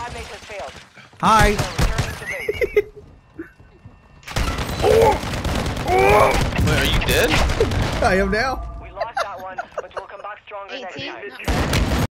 Squadmate has failed. Hi. Wait, are you dead? I am now. We lost that one, but we'll come back stronger next 18. time. Not bad.